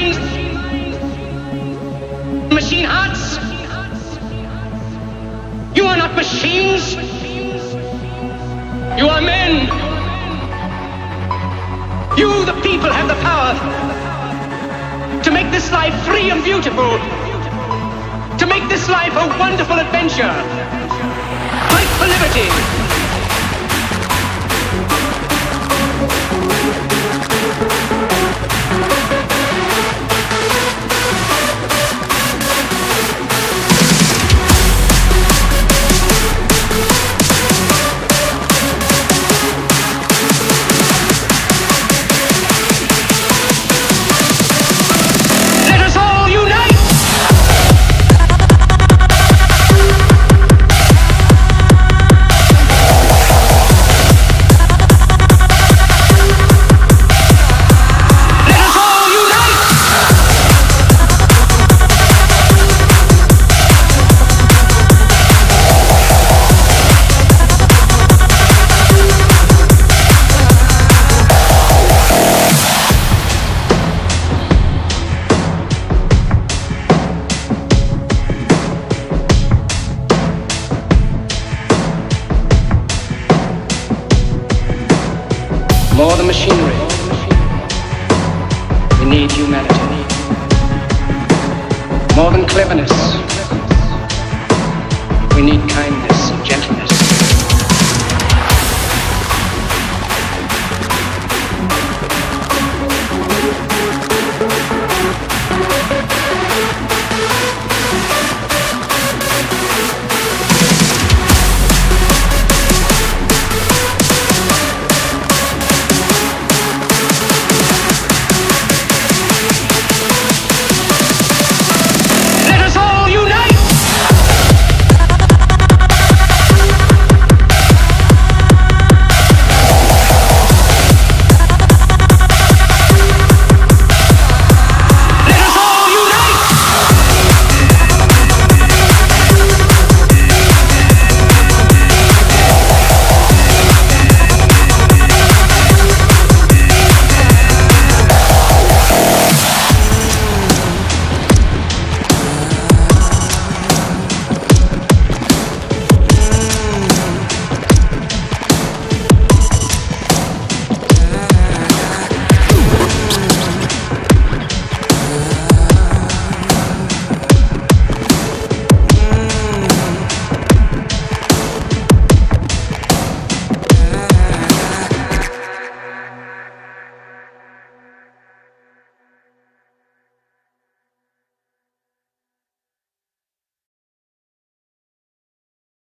machines, machine hearts. You are not machines. You are men. You, the people, have the power to make this life free and beautiful, to make this life a wonderful adventure. Fight for liberty. More than machinery, we need humanity. More than cleverness,